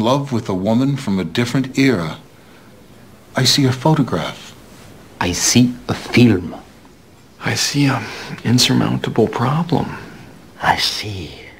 love with a woman from a different era. I see a photograph. I see a film. I see an insurmountable problem. I see